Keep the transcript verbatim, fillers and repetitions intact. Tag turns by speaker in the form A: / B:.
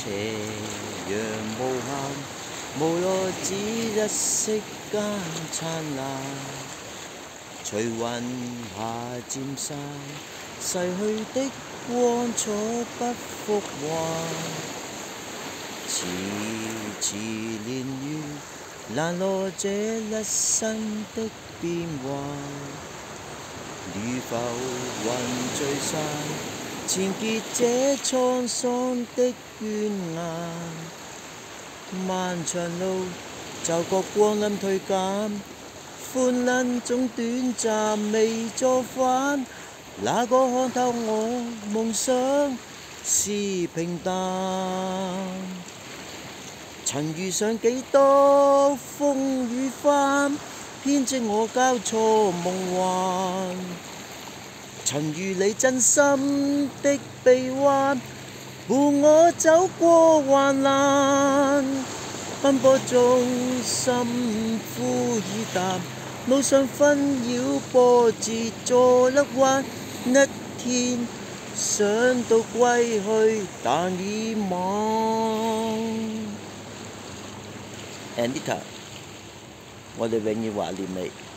A: 斜陽無限，無奈只一息間燦爛，隨雲霞漸散，逝去的光速不復還，遲遲年月難落這一生的變幻，如浮雲聚散，纏結這滄桑的怨顏，漫長路驟覺光陰退減，歡樂總短暫未作返，哪個看透我夢想是平淡，曾遇上幾多風雨翻，編織我交錯夢幻，曾遇你真心的臂彎，伴我走過患難，奔波中心灰意淡，路上紛擾波折再甩彎，一天想到歸去但已晚。Anita， 我哋永遠懷念你。